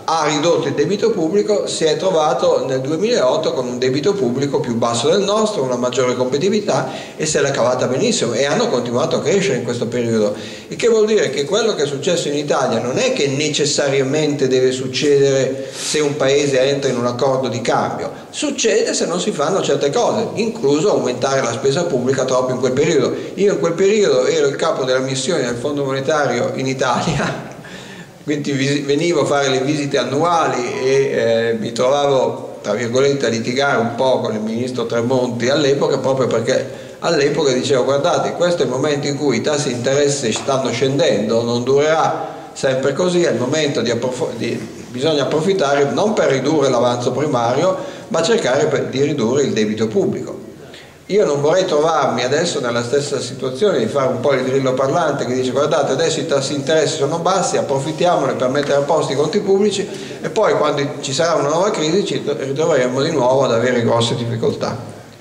ha ridotto il debito pubblico, si è trovato nel duemilaotto con un debito pubblico più basso del nostro, una maggiore competitività, e se l'è cavata benissimo, e hanno continuato a crescere in questo periodo, il che vuol dire che quello che è successo in Italia non è che necessariamente deve succedere se un paese entra in un accordo di cambio, succede se non si fanno certe cose, incluso aumentare la spesa pubblica troppo in quel periodo. Io in quel periodo ero il capo della missione del Fondo Monetario in Italia, quindi venivo a fare le visite annuali e eh, mi trovavo, tra virgolette, a litigare un po' con il ministro Tremonti all'epoca, proprio perché all'epoca dicevo: guardate, questo è il momento in cui i tassi di interesse stanno scendendo, non durerà sempre così, è il momento di, di bisogna approfittare non per ridurre l'avanzo primario, ma cercare per, di ridurre il debito pubblico. Io non vorrei trovarmi adesso nella stessa situazione di fare un po' il grillo parlante che dice: guardate, adesso i tassi di interesse sono bassi, approfittiamone per mettere a posto i conti pubblici, e poi quando ci sarà una nuova crisi ci ritroveremo di nuovo ad avere grosse difficoltà.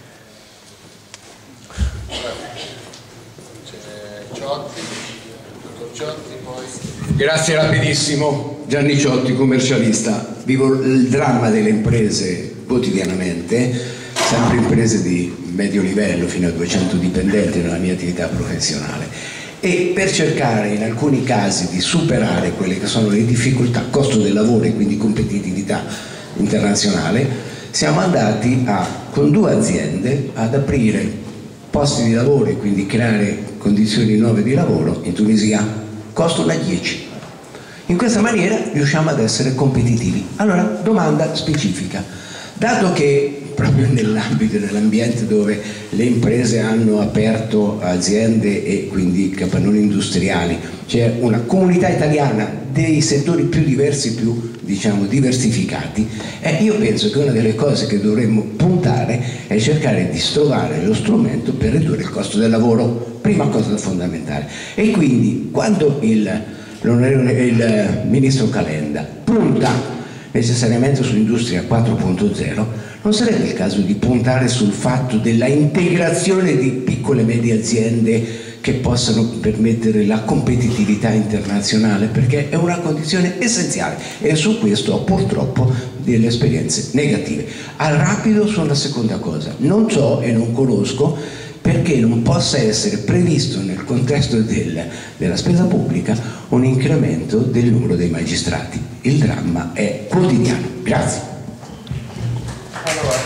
Grazie, rapidissimo. Gianni Ciotti, commercialista. Vivo il dramma delle imprese quotidianamente, sempre imprese di medio livello fino a duecento dipendenti nella mia attività professionale, e per cercare in alcuni casi di superare quelle che sono le difficoltà, costo del lavoro e quindi competitività internazionale, siamo andati a, con due aziende ad aprire posti di lavoro e quindi creare condizioni nuove di lavoro in Tunisia. Costano a dieci. In questa maniera riusciamo ad essere competitivi. Allora, domanda specifica: dato che proprio nell'ambito, nell'ambiente dove le imprese hanno aperto aziende e quindi capannoni industriali, c'è una comunità italiana dei settori più diversi, più diciamo diversificati, e io penso che una delle cose che dovremmo puntare è cercare di trovare lo strumento per ridurre il costo del lavoro, prima cosa fondamentale. E quindi quando il, il ministro Calenda punta necessariamente sull'industria quattro punto zero, non sarebbe il caso di puntare sul fatto della integrazione di piccole e medie aziende che possano permettere la competitività internazionale, perché è una condizione essenziale, e su questo ho purtroppo delle esperienze negative. Al rapido sulla seconda cosa, non so e non conosco perché non possa essere previsto nel contesto del, della spesa pubblica un incremento del numero dei magistrati. Il dramma è quotidiano. Grazie. Allora,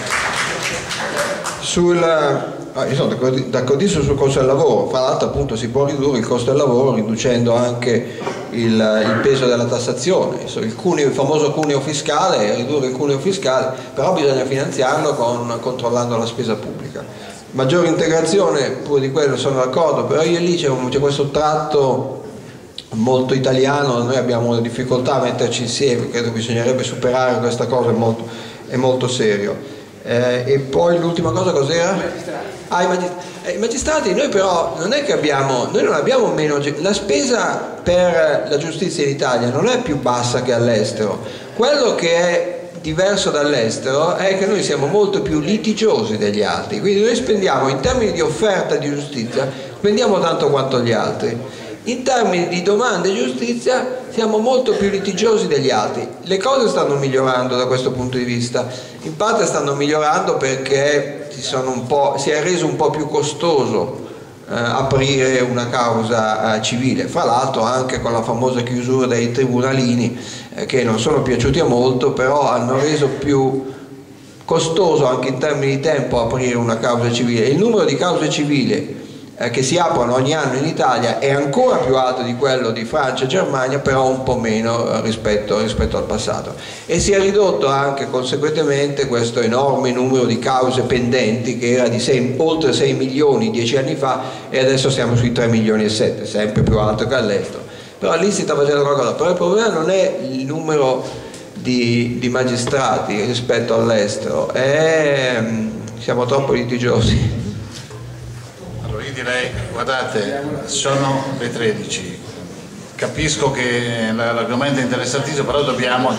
sul, ah, io sono d'accordissimo sul costo del lavoro. Fra l'altro, appunto, si può ridurre il costo del lavoro riducendo anche il, il peso della tassazione, il, cuneo, il famoso cuneo fiscale, ridurre il cuneo fiscale, però bisogna finanziarlo con, controllando la spesa pubblica. Maggiore integrazione, pure di quello sono d'accordo, però io lì c'è, c'è questo tratto molto italiano, noi abbiamo una difficoltà a metterci insieme, credo bisognerebbe superare questa cosa, è molto, è molto serio. Eh, e poi l'ultima cosa cos'era? Ah, i magistrati. Eh, i magistrati, noi però non è che abbiamo, noi non abbiamo meno, la spesa per la giustizia in Italia non è più bassa che all'estero, quello che è diverso dall'estero è che noi siamo molto più litigiosi degli altri, quindi noi spendiamo in termini di offerta di giustizia, spendiamo tanto quanto gli altri, in termini di domande di giustizia siamo molto più litigiosi degli altri. Le cose stanno migliorando da questo punto di vista, in parte stanno migliorando perché si, sono un po', si è reso un po' più costoso eh, aprire una causa eh, civile, fra l'altro anche con la famosa chiusura dei tribunalini, eh, che non sono piaciuti a molto, però hanno reso più costoso anche in termini di tempo aprire una causa civile. Il numero di cause civili eh, che si aprono ogni anno in Italia è ancora più alto di quello di Francia e Germania, però un po' meno eh, rispetto, rispetto al passato, e si è ridotto anche conseguentemente questo enorme numero di cause pendenti che era di sei, oltre sei milioni dieci anni fa, e adesso siamo sui tre milioni e sette, sempre più alto che all'estero. Però lì si sta facendo qualcosa, però il problema non è il numero di, di magistrati rispetto all'estero, è, siamo troppo litigiosi. Allora io direi, guardate, sono le tredici, capisco che l'argomento è interessantissimo, però dobbiamo...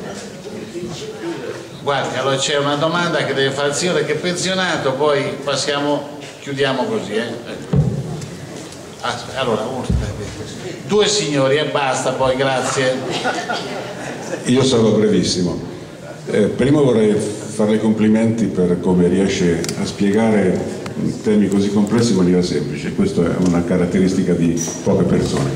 Guardi, allora c'è una domanda che deve fare il signore che è pensionato, poi passiamo, chiudiamo così. Eh. Allora, due signori e basta, poi grazie. Io sarò brevissimo. Eh, prima vorrei farle i complimenti per come riesce a spiegare temi così complessi in maniera semplice. Questa è una caratteristica di poche persone.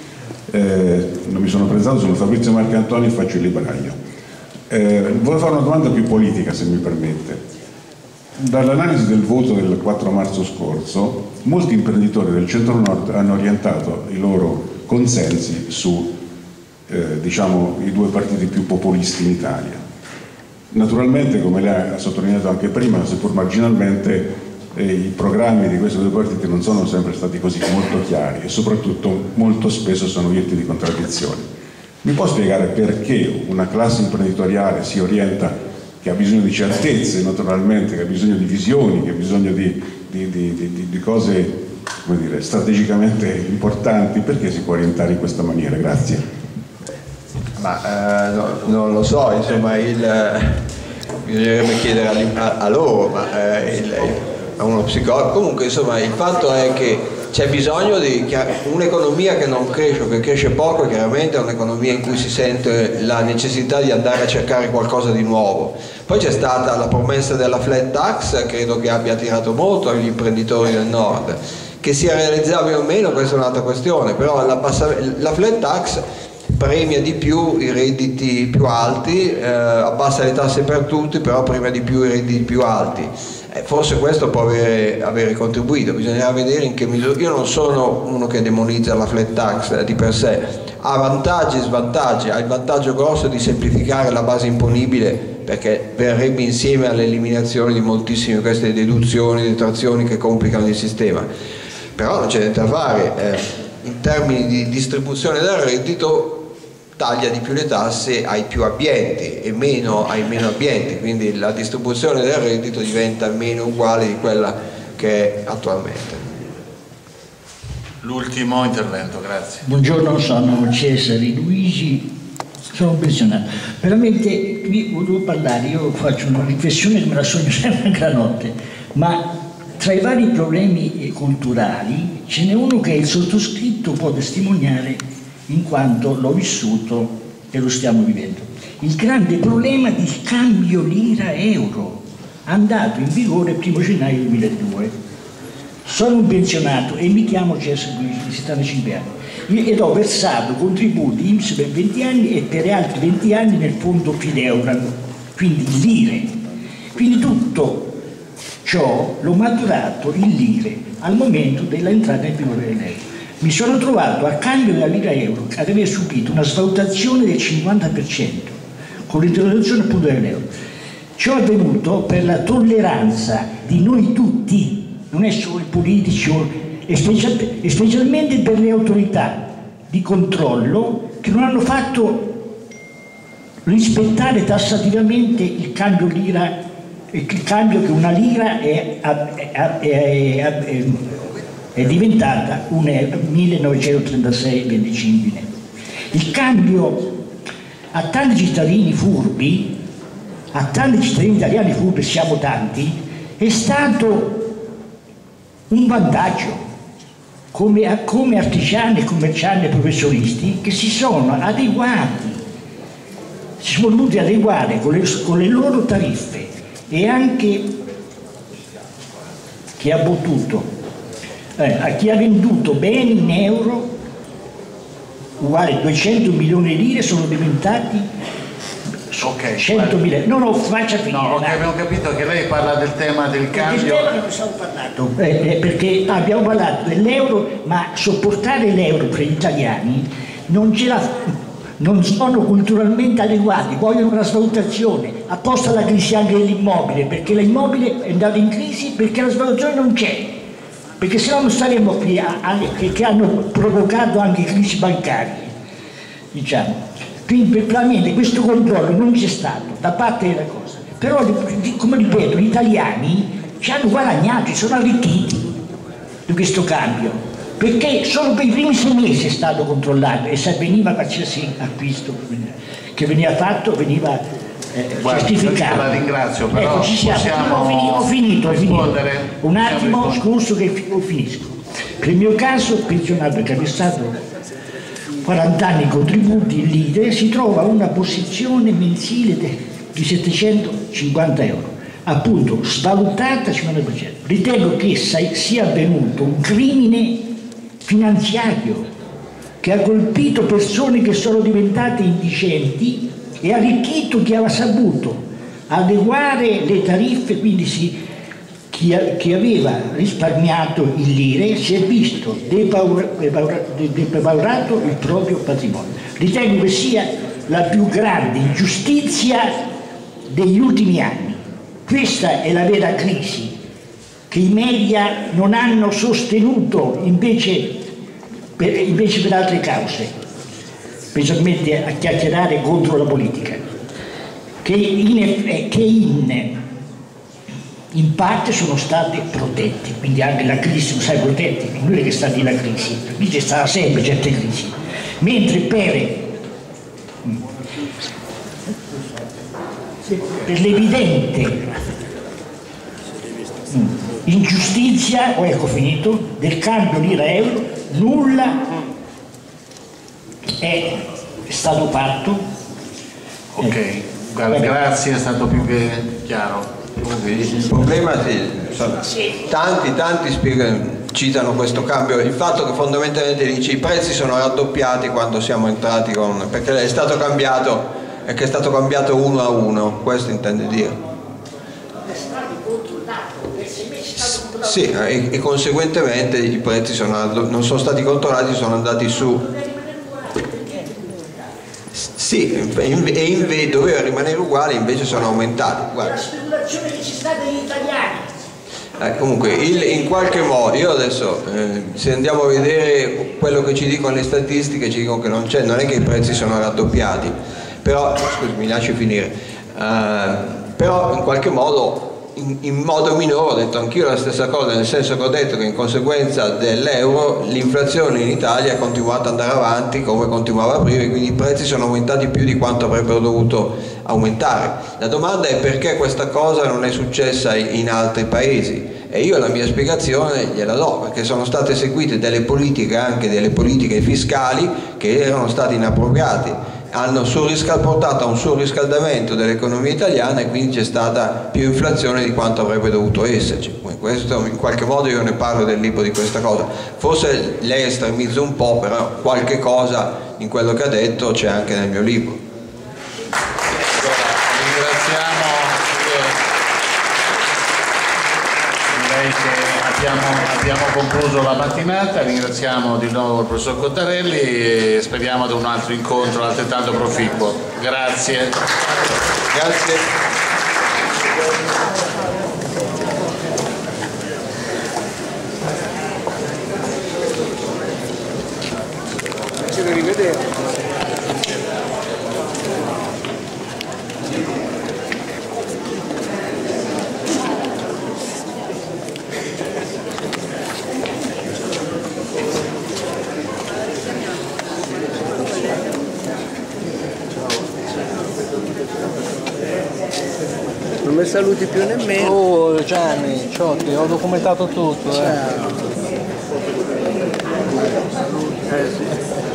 Eh, non mi sono presentato, sono Fabrizio Marcantoni e faccio il libraio. Eh, volevo fare una domanda più politica, se mi permette. Dall'analisi del voto del quattro marzo scorso, molti imprenditori del centro-nord hanno orientato i loro consensi su eh, diciamo, i due partiti più populisti in Italia. Naturalmente, come lei ha sottolineato anche prima, seppur marginalmente, eh, i programmi di questi due partiti non sono sempre stati così molto chiari e soprattutto molto spesso sono irti di contraddizioni. Mi può spiegare perché una classe imprenditoriale si orienta, che ha bisogno di certezze naturalmente, che ha bisogno di visioni, che ha bisogno di, di, di, di, di cose, come dire, strategicamente importanti, perché si può orientare in questa maniera? Grazie. Ma eh, no, non lo so, insomma, il, eh, bisognerebbe chiedere a, a loro, ma eh, il, a uno psicologo. Comunque, insomma, il fatto è che c'è bisogno di un'economia che non cresce o che cresce poco, chiaramente è un'economia in cui si sente la necessità di andare a cercare qualcosa di nuovo. Poi c'è stata la promessa della flat tax, credo che abbia attirato molto gli imprenditori del nord. Che sia realizzabile o meno, questa è un'altra questione, però la, la flat tax premia di più i redditi più alti, eh, abbassa le tasse per tutti, però premia di più i redditi più alti. Eh, forse questo può avere, avere contribuito, bisognerà vedere in che misura. Io non sono uno che demonizza la flat tax eh, di per sé, ha vantaggi e svantaggi, ha il vantaggio grosso di semplificare la base imponibile, perché verrebbe insieme all'eliminazione di moltissime queste deduzioni, detrazioni che complicano il sistema. Però non c'è niente da fare, eh, in termini di distribuzione del reddito taglia di più le tasse ai più abbienti e meno ai meno abbienti, quindi la distribuzione del reddito diventa meno uguale di quella che è attualmente. L'ultimo intervento, grazie. Buongiorno, sono Cesare Luigi, sono pensionato. Veramente qui volevo parlare, io faccio una riflessione che me la sogno sempre anche la notte, ma tra i vari problemi culturali ce n'è uno che il sottoscritto può testimoniare in quanto l'ho vissuto e lo stiamo vivendo. Il grande problema di cambio lira-euro, andato in vigore il primo gennaio duemiladue. Sono un pensionato e mi chiamo Cesare Luigi, di settantacinque anni, ed ho versato contributi I N P S per venti anni e per altri venti anni nel fondo Fideuram, quindi lire. Quindi tutto ciò l'ho maturato in lire al momento dell'entrata in vigore dell'euro. Mi sono trovato a cambio della lira euro ad aver subito una svalutazione del cinquanta per cento con l'introduzione appunto dell'euro. Ciò è avvenuto per la tolleranza di noi tutti, non è solo i politici, e, special, e specialmente per le autorità di controllo che non hanno fatto rispettare tassativamente il cambio lira, il cambio che una lira è, è, è, è, è è diventata un millenovecentotrentasei venticinque. Il cambio a tanti cittadini furbi, a tanti cittadini italiani furbi, siamo tanti, è stato un vantaggio come, come artigiani, commercianti e professionisti che si sono adeguati, si sono voluti adeguare con le, con le loro tariffe e anche chi ha potuto. Eh, a chi ha venduto beni in euro uguale duecento milioni di lire sono diventati okay, centomila. No, no, faccia finire. No, okay, abbiamo capito che lei parla del tema del cambio. Del tema che non stiamo parlando, eh, eh, perché abbiamo parlato dell'euro, ma sopportare l'euro per gli italiani non ce la, non sono culturalmente adeguati, vogliono una svalutazione, apposta alla crisi anche dell'immobile, perché l'immobile è andato in crisi perché la svalutazione non c'è. Perché se no non staremo qui a, a, che, che hanno provocato anche crisi bancarie, diciamo. Quindi veramente questo controllo non c'è stato da parte della cosa. Però, come ripeto, gli italiani ci hanno guadagnato, ci sono arricchiti di questo cambio, perché solo per i primi sei mesi è stato controllato e se veniva qualsiasi acquisto che veniva fatto veniva Eh, certificato. La ringrazio, però ecco, ci siamo. possiamo ho finito, ho finito, ho finito. Un attimo, scuso che finisco. Per il mio caso, pensionato e capestato, quaranta anni i contributi, l'I D E, si trova una posizione mensile di settecentocinquanta euro, appunto svalutata al cinquanta per cento. Ritengo che sia avvenuto un crimine finanziario che ha colpito persone che sono diventate indicenti e arricchito chi aveva saputo adeguare le tariffe, quindi si, chi, chi aveva risparmiato il lire si è visto depaurato il proprio patrimonio. Ritengo che sia la più grande ingiustizia degli ultimi anni. Questa è la vera crisi che i media non hanno sostenuto invece per, invece per altre cause, specialmente a chiacchierare contro la politica, che in, che in, in parte sono state protette, quindi anche la crisi non sai protetti, non è che è stata la crisi, la crisi è stata sempre certe crisi, mentre per, per l'evidente ingiustizia, o ecco finito, del cambio lira-euro, nulla è stato fatto. Ok, eh. Grazie, è stato più che chiaro. Il problema è che tanti, tanti spiegano, citano questo cambio, il fatto che fondamentalmente dice i prezzi sono raddoppiati quando siamo entrati con, perché è stato cambiato, è che è stato cambiato uno a uno, questo intende dire. Sì, e, e conseguentemente i prezzi sono, non sono stati controllati, sono andati su. Sì, e invece doveva rimanere uguale, invece sono aumentati. Guarda. È la speculazione che ci sta degli italiani. Eh, comunque, il, in qualche modo, io adesso, eh, se andiamo a vedere quello che ci dicono le statistiche, ci dicono che non c'è, non è che i prezzi sono raddoppiati, però, scusi, mi lasci finire, eh, però in qualche modo, in, in modo minore, ho detto anch'io la stessa cosa, nel senso che ho detto che in conseguenza dell'euro l'inflazione in Italia ha continuato ad andare avanti come continuava prima e quindi i prezzi sono aumentati più di quanto avrebbero dovuto aumentare. La domanda è perché questa cosa non è successa in altri paesi e io la mia spiegazione gliela do, perché sono state eseguite delle politiche, anche delle politiche fiscali che erano state inappropriate, hanno portato a un surriscaldamento dell'economia italiana e quindi c'è stata più inflazione di quanto avrebbe dovuto esserci. Questo, in qualche modo io ne parlo del libro di questa cosa, forse lei estremizza un po', però qualche cosa in quello che ha detto c'è anche nel mio libro. Ringraziamo, direi che abbiamo, abbiamo concluso la mattinata, ringraziamo di nuovo il professor Cottarelli e speriamo ad un altro incontro altrettanto proficuo. Grazie. Grazie. Non mi saluti più nemmeno. Oh Gianni, Ciotti, ho documentato tutto. Eh. Eh, sì.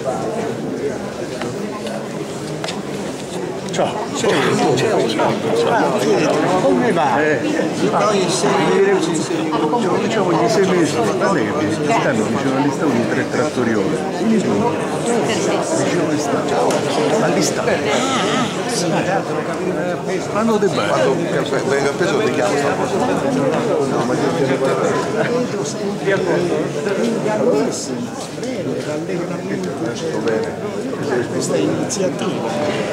Ciao. Ciao. Ciao. Ciao. Come va? Eh. Poi sei diciamo gli sei mesi, guarda che stanno vicino all'istavo di tre trattorioli. Vicino all'istavo. All'istavo. Quando te vai? Quando venga preso ti chiamo. No, ma questa iniziativa.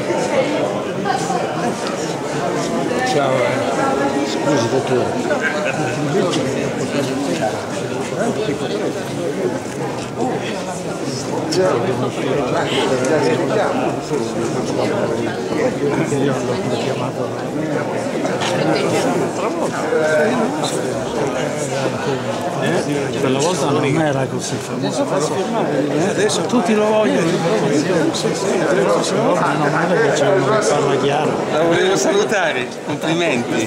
Ciao, scusi dottore. Io l'ho chiamato quella volta non era così famoso, adesso tutti lo vogliono, non è che c'è uno che parla chiaro. La volevo salutare, complimenti.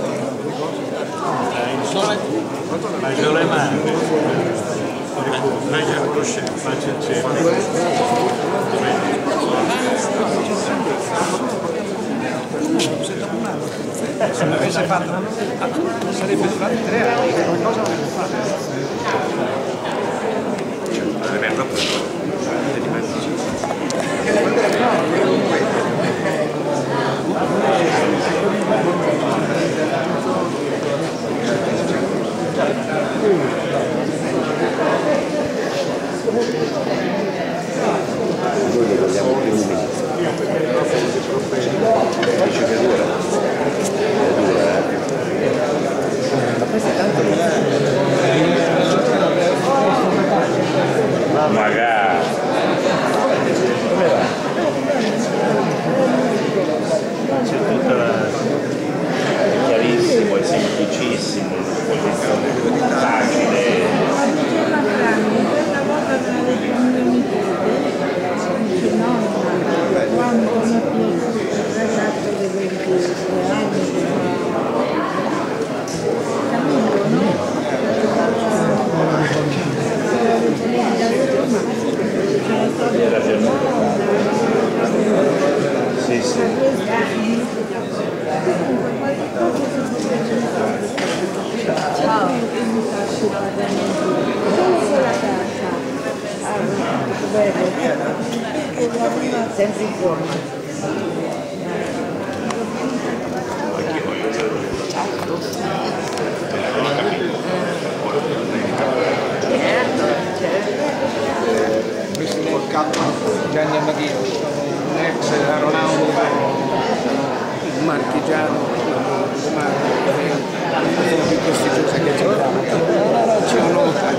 Ma le mani. Se non avesse fatto, sarebbe durato tre anni, qualcosa avrebbe fatto. Cioè, deve troppo di mezzo. Noi li vogliamo più umili. Dice che dura. Ma questo è tanto magari c'è tutta la... è chiarissimo, è semplicissimo, facile. Quando una piccola ragazza di ventisei anni sì, sì. ciao sempre in forma. Questo è il capo Gianni Amadino, un ex aeronautico marchigiano, più prestigiosa che c'è. C'è un'onta.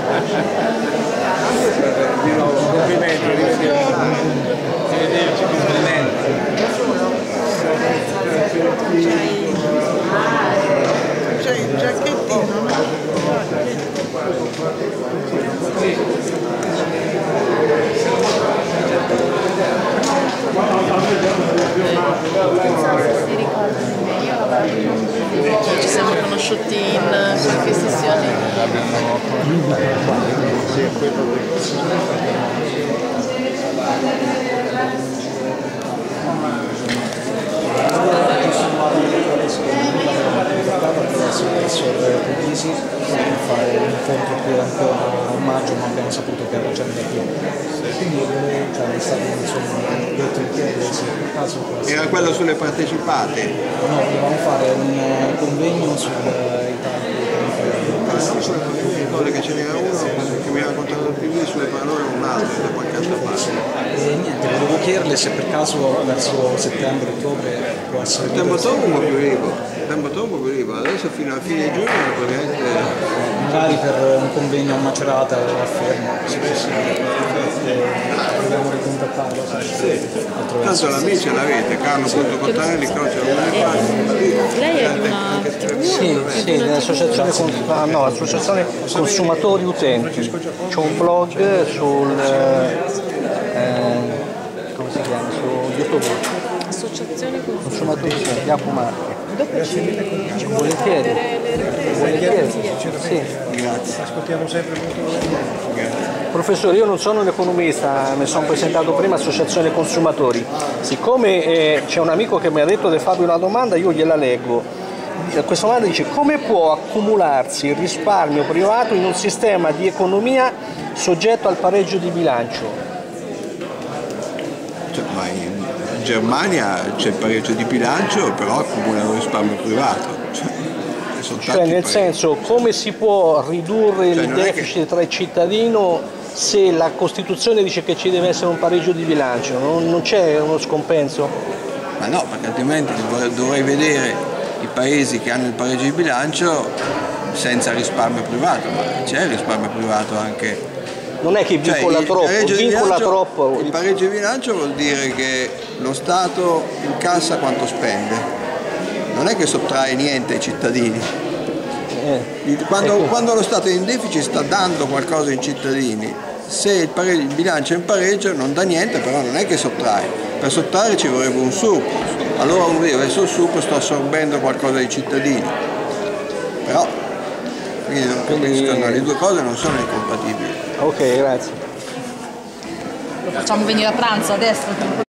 Di nuovo, complimenti, rivediamo. Arrivederci, complimenti. C'è il giacchettino, no? Ci siamo conosciuti in qualche sessione adesso il Puglisi per fare l'incontro qui ancora a maggio, ma abbiamo saputo che era già da più. Quindi cioè, è stato insomma detto in piedi se per caso era quello sulle partecipate? No, volevamo fare un convegno sull'Italia. Ricordo che ce n'era uno che mi ha raccontato il P V sulle parole un altro da qualche altra parte. E niente, volevo chiederle se per caso verso settembre-ottobre può essere... Settembre-ottobre un po' più libero, settembre-ottobre un po' più libero, adesso fino a fine giugno praticamente... Magari per un convegno a Macerata a Fermo, se possibile. Dobbiamo ricontattarlo. Tanto l'amici l'avete, Carlo punto Cottarelli, Croce Lei è di una tivù? Sì, sì, dell'associazione ah, no, associazione consumatori utenti. C'è un blog sul eh, come si chiama? Su YouTube. Associazione consumatori utenti, Iacumarchi. Volentieri. Volentieri. Sì. Grazie. Ascoltiamo sempre molto volentieri. Professore, io non sono un economista, mi sono presentato prima Associazione Consumatori. Siccome eh, c'è un amico che mi ha detto di farvi una domanda, io gliela leggo. Questa domanda dice: come può accumularsi il risparmio privato in un sistema di economia soggetto al pareggio di bilancio? Cioè, ma in Germania c'è il pareggio di bilancio, però accumulano il risparmio privato. Cioè, cioè nel senso, come si può ridurre cioè, il deficit che... tra il cittadino se la Costituzione dice che ci deve essere un pareggio di bilancio? Non, non c'è uno scompenso? Ma no, perché altrimenti dovrei vedere i paesi che hanno il pareggio di bilancio senza risparmio privato, ma c'è il risparmio privato anche. Non è che vincola cioè, troppo, vincola bilancio, troppo. Il pareggio di bilancio vuol dire che lo Stato incassa quanto spende, non è che sottrae niente ai cittadini. Eh, quando, ecco. quando lo Stato è in deficit sta dando qualcosa ai cittadini, se il, pareggio, il bilancio è in pareggio non dà niente, però non è che sottrae, per sottrarre ci vorrebbe un surplus, allora vuol dire verso il surplus sto assorbendo qualcosa ai cittadini, però quindi non capisco, no, le due cose non sono incompatibili. Ok, grazie. Lo facciamo venire a pranzo adesso.